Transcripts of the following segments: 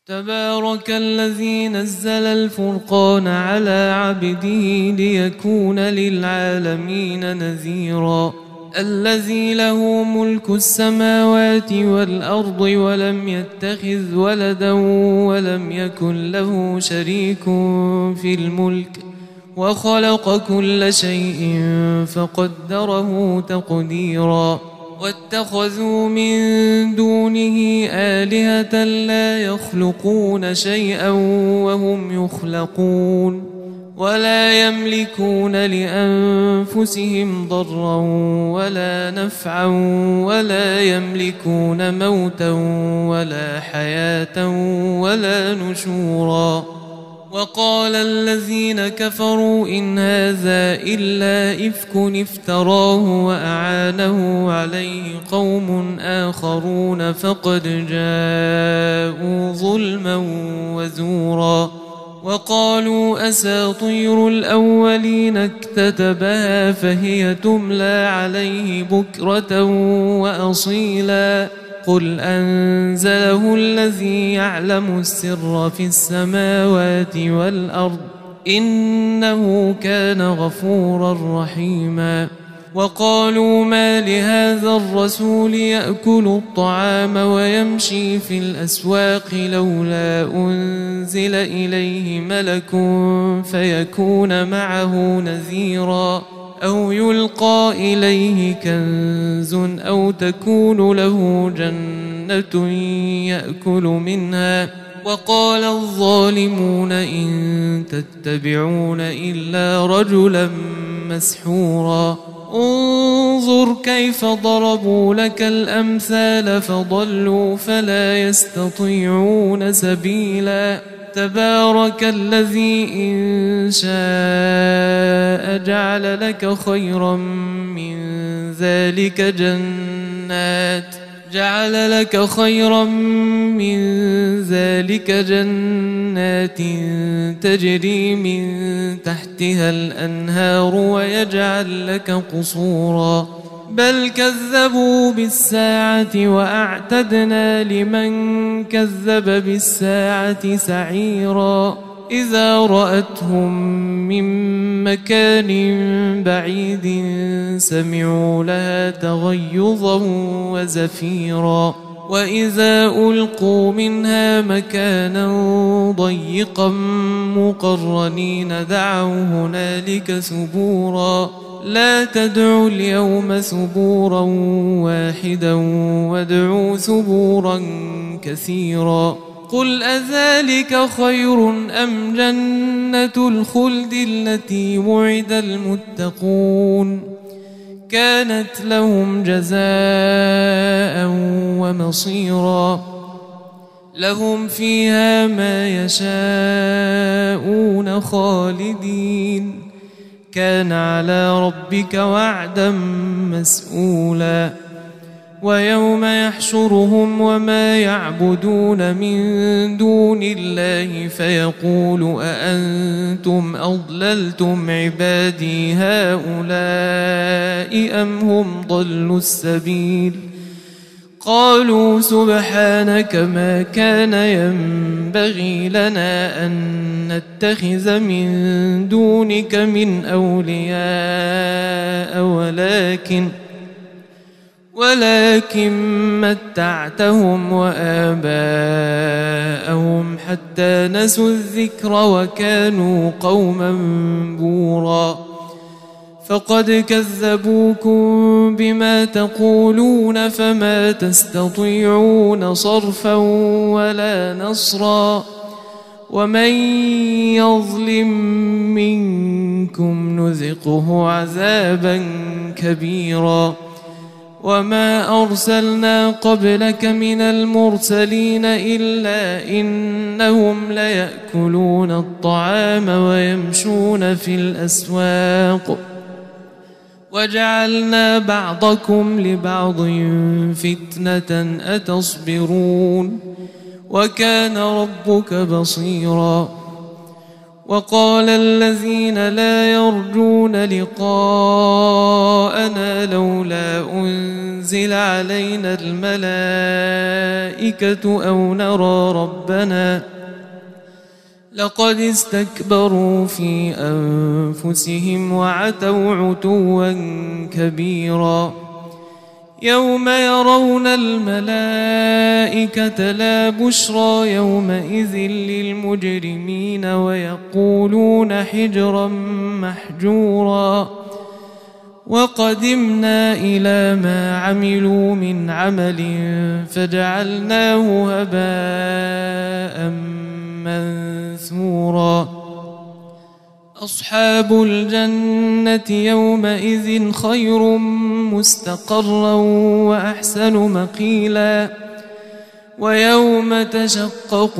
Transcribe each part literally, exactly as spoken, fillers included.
تبارك الذي نزل الفرقان على عبده ليكون للعالمين نذيرا الذي له ملك السماوات والأرض ولم يتخذ ولدا ولم يكن له شريك في الملك وخلق كل شيء فقدره تقديرا واتخذوا من دونه آلهة لا يخلقون شيئا وهم يخلقون ولا يملكون لأنفسهم ضرا ولا نفعا ولا يملكون موتا ولا حياة ولا نشورا وقال الذين كفروا إن هذا إلا إفك افتراه وأعانه عليه قوم آخرون فقد جاءوا ظلما وزورا وقالوا أساطير الأولين اكتتبها فهي تملى عليه بكرة وأصيلا قل أنزله الذي يعلم السر في السماوات والأرض إنه كان غفورا رحيما وقالوا ما لهذا الرسول يأكل الطعام ويمشي في الأسواق لولا أنزل إليه ملك فيكون معه نذيرا أو يلقى إليه كنز أو تكون له جنة يأكل منها وقال الظالمون إن تتبعون إلا رجلا مسحورا انظر كيف ضربوا لك الأمثال فضلوا فلا يستطيعون سبيلا تبارك الذي إن شاء جعل لك خيرا من ذلك جنات جعل لك خيرا من ذلك جنات تجري من تحتها الأنهار ويجعل لك قصورا بل كذبوا بالساعة وأعتدنا لمن كذب بالساعة سعيرا إذا رأتهم من مكان بعيد سمعوا لها تغيظا وزفيرا وإذا ألقوا منها مكانا ضيقا مقرنين دعوا هنالك ثبورا لا تدعوا اليوم ثبورا واحدا وادعوا ثبورا كثيرا قل أذلك خير أم جنة الخلد التي وعد المتقون كانت لهم جزاء ومصيرا لهم فيها ما يشاءون خالدين كان على ربك وعدا مسئولا ويوم يحشرهم وما يعبدون من دون الله فيقول أأنتم أضللتم عبادي هؤلاء أم هم ضلوا السبيل قالوا سبحانك ما كان ينبغي لنا أن نتخذ من دونك من أولياء ولكن ولكن متعتهم وآباءهم حتى نسوا الذكر وكانوا قوما بورا فقد كذبوكم بما تقولون فما تستطيعون صرفا ولا نصرا ومن يظلم منكم نذقه عذابا كبيرا وما أرسلنا قبلك من المرسلين إلا إنهم ليأكلون الطعام ويمشون في الأسواق وجعلنا بعضكم لبعض فتنة أتصبرون وكان ربك بصيرا وقال الذين لا يرجون لقاءنا لولا أنزل تنزل علينا الملائكة أو نرى ربنا لقد استكبروا في أنفسهم وعتوا عتوا كبيرا يوم يرون الملائكة لا بشرى يومئذ للمجرمين ويقولون حجرا محجورا وقدمنا إلى ما عملوا من عمل فجعلناه هباء منثورا أصحاب الجنة يومئذ خير مستقرا وأحسن مقيلا ويوم تشقق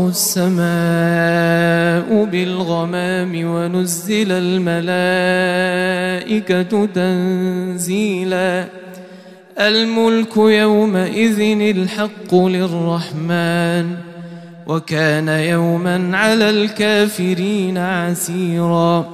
السماء بالغمام ونزل الملائكة تنزيلا الملك يومئذ الحق للرحمن وكان يوما على الكافرين عسيرا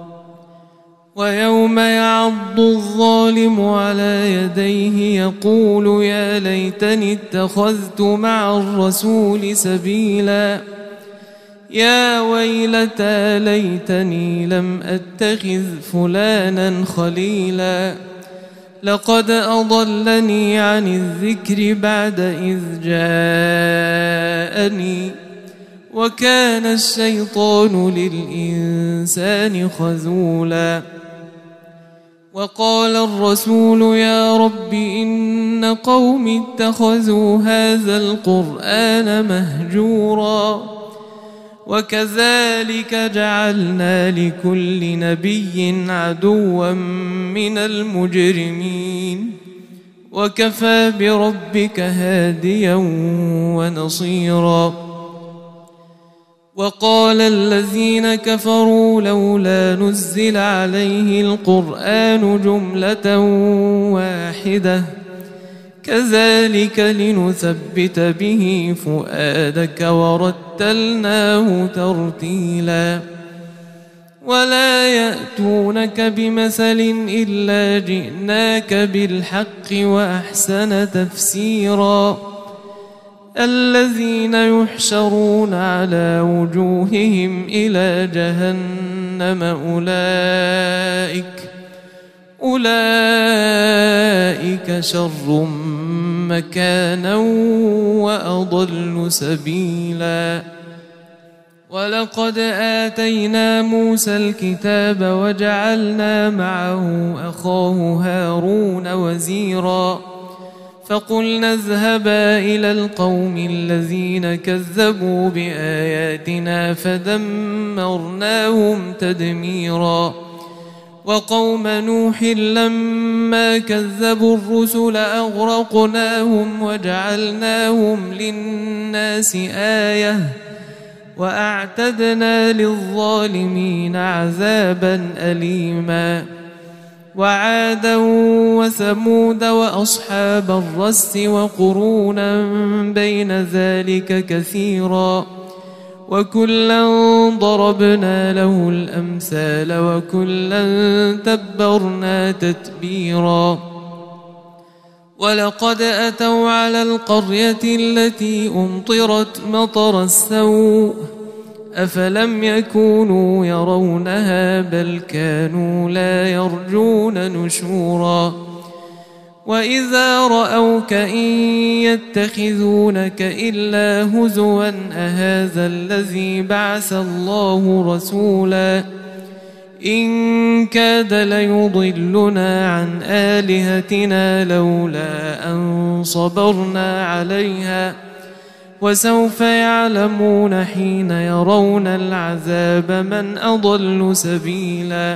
ويوم يعض الظالم على يديه يقول يا ليتني اتخذت مع الرسول سبيلا يا ويلتى ليتني لم أتخذ فلانا خليلا لقد أضلني عن الذكر بعد إذ جاءني وكان الشيطان للإنسان خذولا وقال الرسول يا رب إن قوم اتخذوا هذا القرآن مهجورا وكذلك جعلنا لكل نبي عدوا من المجرمين وكفى بربك هاديا ونصيرا وقال الذين كفروا لولا نزل عليه القرآن جملة واحدة كذلك لنثبت به فؤادك ورتلناه ترتيلا ولا يأتونك بمثل إلا جئناك بالحق وأحسن تفسيرا الذين يحشرون على وجوههم إلى جهنم أولئك أولئك شر مكانا وأضل سبيلا ولقد آتينا موسى الكتاب وجعلنا معه أخاه هارون وزيرا فقلنا اذهبا إلى القوم الذين كذبوا بآياتنا فدمرناهم تدميرا وقوم نوح لما كذبوا الرسل أغرقناهم وجعلناهم للناس آية وأعتدنا للظالمين عذابا أليما وعادا وثمود وأصحاب الرس وقرونا بين ذلك كثيرا وكلا ضربنا له الأمثال وكلا تبرنا تتبيرا ولقد أتوا على القرية التي أمطرت مطر السوء أفلم يكونوا يرونها بل كانوا لا يرجون نشورا وإذا رأوك إن يتخذونك إلا هزوا أهذا الذي بعث الله رسولا إن كاد ليضلنا عن آلهتنا لولا أن صبرنا عليها وسوف يعلمون حين يرون العذاب من أضل سبيلا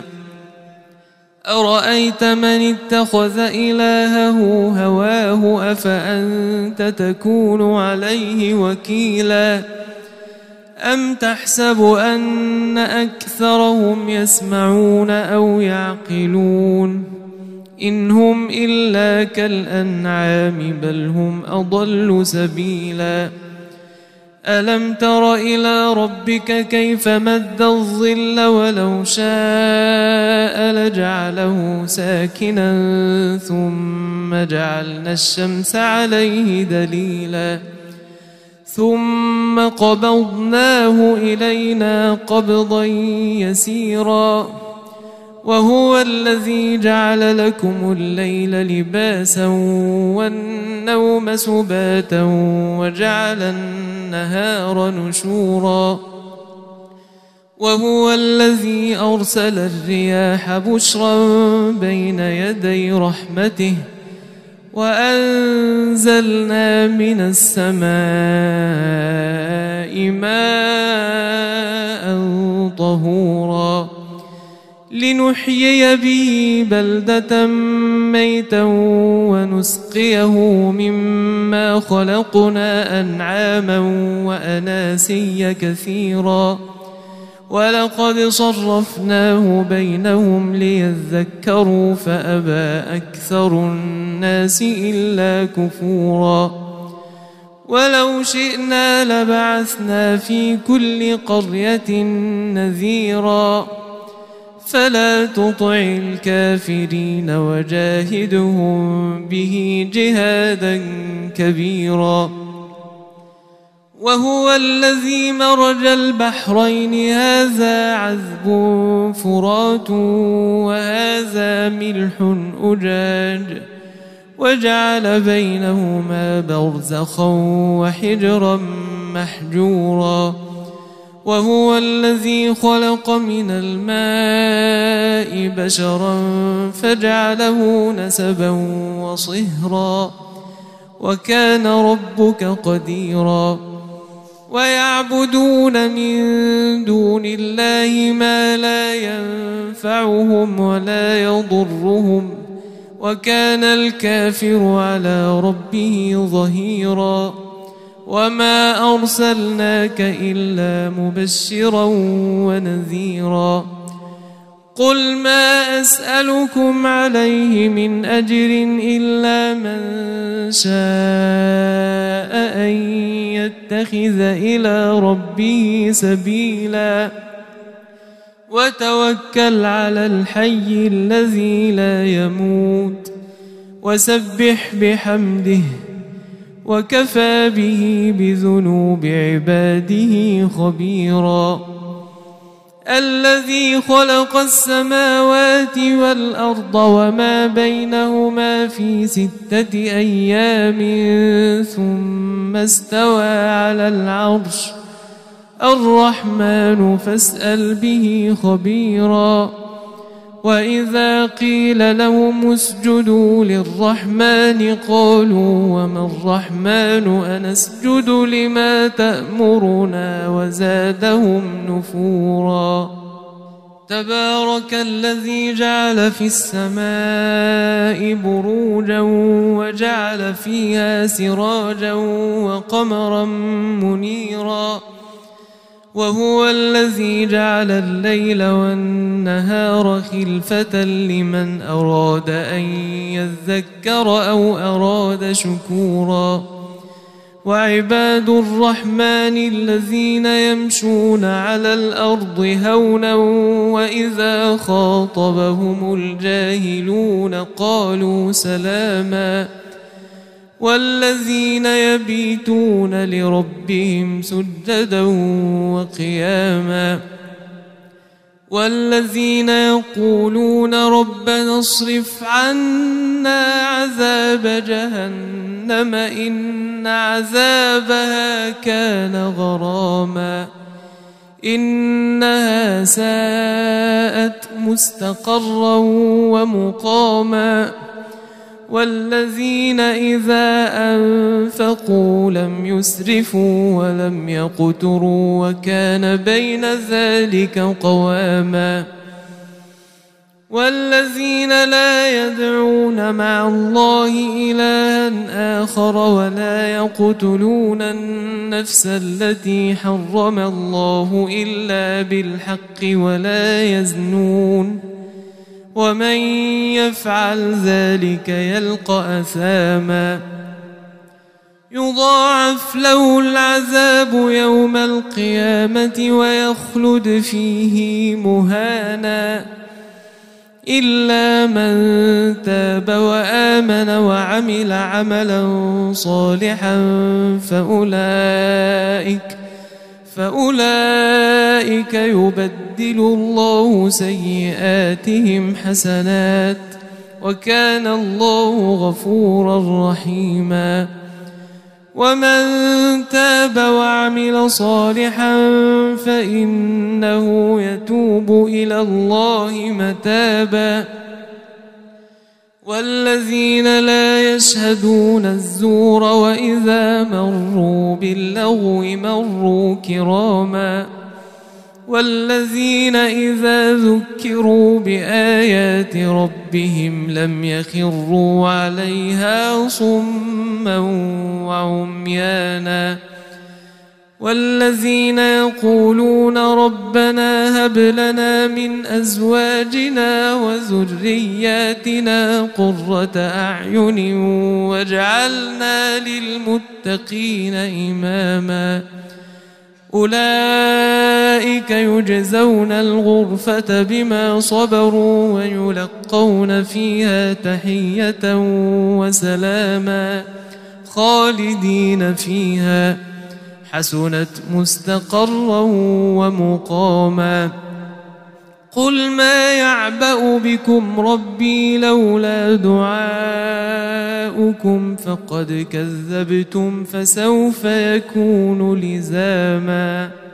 أرأيت من اتخذ إلهه هواه أفأنت تكون عليه وكيلا أم تحسب أن أكثرهم يسمعون أو يعقلون إن هم إلا كالأنعام بل هم أضل سبيلا ألم تر إلى ربك كيف مد الظل ولو شاء لجعله ساكنا ثم جعلنا الشمس عليه دليلا ثم قبضناه إلينا قبضا يسيرا وهو الذي جعل لكم الليل لباسا والنوم سباتا وجعل النهار نشورا وهو الذي أرسل الرياح بشرا بين يدي رحمته وأنزلنا من السماء ماء طهورا لنحيي به بلدة ميتا ونسقيه مما خلقنا أنعاما وأناسيا كثيرا ولقد صرفناه بينهم ليذكروا فأبى أكثر الناس إلا كفورا ولو شئنا لبعثنا في كل قرية نذيرا فلا تطع الكافرين وجاهدهم به جهادا كبيرا وهو الذي مرج البحرين هذا عذب فرات وهذا ملح أجاج وجعل بينهما برزخا وحجرا محجورا وهو الذي خلق من الماء بشرا فجعله نسبا وصهرا وكان ربك قديرا ويعبدون من دون الله ما لا ينفعهم ولا يضرهم وكان الكافر على ربه ظهيرا وما أرسلناك إلا مبشرا ونذيرا قل ما أسألكم عليه من أجر إلا من شاء أن يتخذ إلى ربه سبيلا وتوكل على الحي الذي لا يموت وسبح بحمده وكفى به بذنوب عباده خبيرا الذي خلق السماوات والأرض وما بينهما في ستة أيام ثم استوى على العرش الرحمن فاسأل به خبيرا وإذا قيل لهم اسجدوا للرحمن قالوا وما الرحمن أنسجد لما تأمرنا وزادهم نفورا تبارك الذي جعل في السماء بروجا وجعل فيها سراجا وقمرا منيرا وهو الذي جعل الليل والنهار خلفة لمن أراد أن يذكر أو أراد شكورا وعباد الرحمن الذين يمشون على الأرض هونا وإذا خاطبهم الجاهلون قالوا سلاما والذين يبيتون لربهم سجدا وقياما والذين يقولون ربنا اصرف عنا عذاب جهنم إن عذابها كان غراما إنها ساءت مستقرا ومقاما والذين إذا أنفقوا لم يسرفوا ولم يقتروا وكان بين ذلك قواما والذين لا يدعون مع الله إلها آخر ولا يقتلون النفس التي حرم الله إلا بالحق ولا يزنون ومن يفعل ذلك يلقى أثاما يضاعف له العذاب يوم القيامة ويخلد فيه مهانا إلا من تاب وآمن وعمل عملا صالحا فأولئك فأولئك يبدل الله سيئاتهم حسنات وكان الله غفورا رحيما ومن تاب وعمل صالحا فإنه يتوب إلى الله متابا والذين لا يشهدون الزور وإذا مروا باللغو مروا كراما والذين إذا ذكروا بآيات ربهم لم يخروا عليها صما وعميانا والذين يقولون ربنا هب لنا من أزواجنا وذرياتنا قرة أعين واجعلنا للمتقين إماما أولئك يجزون الغرفة بما صبروا ويلقون فيها تحية وسلاما خالدين فيها حسنت مستقرا ومقاما قل ما يعبأ بكم ربي لولا دعاؤكم فقد كذبتم فسوف يكون لزاما.